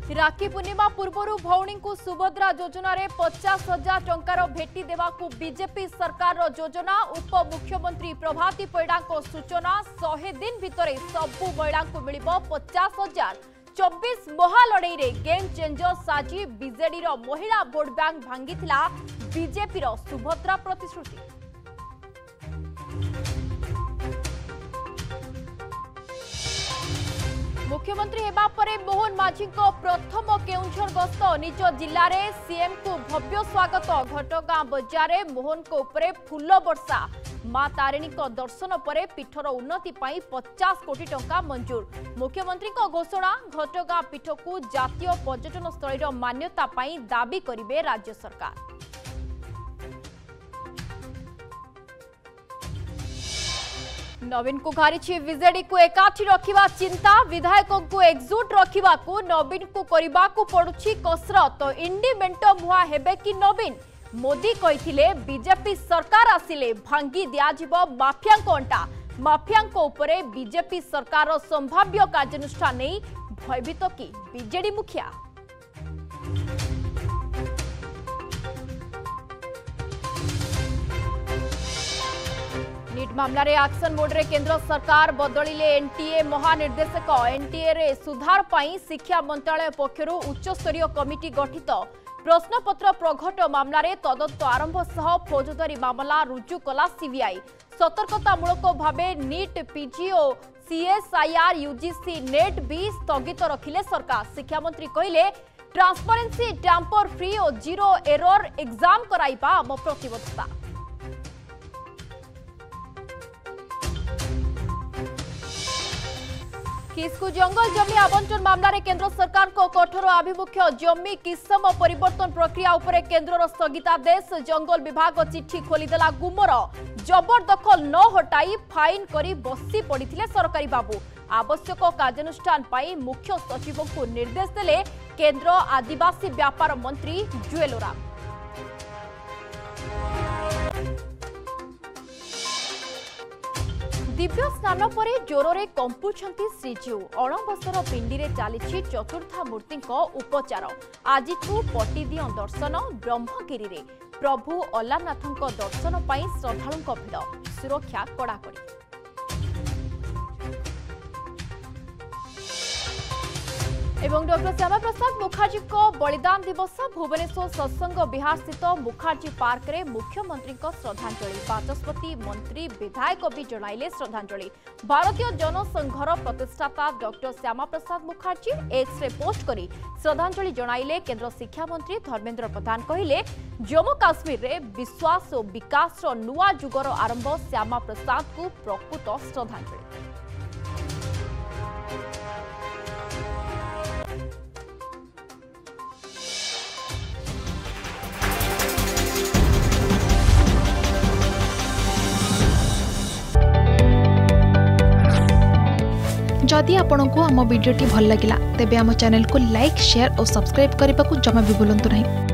राखी पूर्णिमा पूर्व भौणी को सुभद्रा योजना रे 50,000 टंकार भेटी देवाकू बीजेपी सरकार योजना। उप मुख्यमंत्री प्रभाती परिडा सूचना 100 दिन भितर सबू महिला को मिल 50,000। 24 महालड़ई रे गेम चेंजर साजी बीजेडी रो महिला भोट बैंक भांगी बीजेपी रो सुभद्रा प्रतिश्रुति। मुख्यमंत्री हेबा परे मोहन माझी को प्रथम केउंझर गस्त। निज जिले में सीएम को भव्य स्वागत। घटगां बजार मोहन को उपरे फूल वर्षा। मां तारिणी को दर्शन परे पीठर उन्नति पाई 50 कोटी टंका मंजूर। मुख्यमंत्री को घोषणा घटगां पीठ को जातीय पर्यटन स्थल मान्यता पाई दाबी करिवे राज्य सरकार। नवीन को घारी विजेडी को एकाठी रखिवा चिंता। विधायकों को एकजुट रखिवा को नवीन को करिबा को पड़ुछि कसरत। तो इंडी मेंट मुहा हेबे कि नवीन। मोदी कहिथिले बीजेपी सरकार आसिले भांगी दियाजिबो माफियां अंटा। माफियां उपरे बीजेपी सरकार संभाव्य कार्यानुष्ठान नहीं भयभीत कि बीजेडी मुखिया। नीट मामला रे एक्शन मोड रे केंद्र सरकार बदलिले एनटीए महानिर्देशक। एनटीए रे सुधार पाई शिक्षा मंत्रालय पक्षरु उच्च स्तरीय कमिटी गठित। प्रश्नपत्र प्रघट मामला रे तदंत आरंभ सह फौजदारी मामला रुजु कला सीबीआई। सतर्कतामूलक भावे नीट पीजी और सीएसआईआर यूजीसी नेट भी स्थगित रखिले सरकार। शिक्षा मंत्री कहिले ट्रांसपेरेंसी टैंपर फ्री और जीरो एरर एग्जाम कराइबा आम प्रतिबद्धता। किसकु जंगल जमी आवंटन मामला रे केंद्र सरकार को कठोर आभिमुख्य। जमी किसम परिवर्तन प्रक्रिया उपरे केंद्र स्थगितादेश। जंगल विभाग चिठी खोलीदेला गुमर। जबरदखल न हटाई फाइन करी बसी पड़िथिले सरकारी बाबू। आवश्यक कार्यानुष्ठान पाई मुख्य सचिव को निर्देश देले केंद्र आदिवासी व्यापार मंत्री जुएल ओराम। दिव्य स्नान परे जोरे कंपुछंती श्रीजीउ। अणबसर पिंडी रे चली चतुर्था मूर्ति उपचार। आज पटीदिय दर्शन। ब्रह्मगिरी रे प्रभु अल्लानाथ दर्शन पाई श्रद्धालुं भिड़। सुरक्षा कड़ाकड़ी। एवं डॉक्टर श्यामा प्रसाद मुखर्जी को बलिदान दिवस। भुवनेश्वर सत्संग विहार स्थित मुखर्जी पार्क रे मुख्यमंत्री को श्रद्धांजलि। बाचस्पति मंत्री विधायक भी जणाइले श्रद्धांजलि। भारतीय जनसंघर प्रतिष्ठाता डॉक्टर श्यामा प्रसाद मुखर्जी एक्स रे पोस्ट करी श्रद्धांजलि जणाइले। केंद्र शिक्षा मंत्री धर्मेंद्र प्रधान कहिले जम्मू काश्मीर रे विश्वास और विकास रो नुआ जुगर आरंभ। श्यामा प्रसाद को प्रकृत श्रद्धांजलि। जदि आपंक आम भिडी भल लगा तेब आम चैनल को लाइक शेयर और सब्सक्राइब करने को जमा भी भूलु नहीं।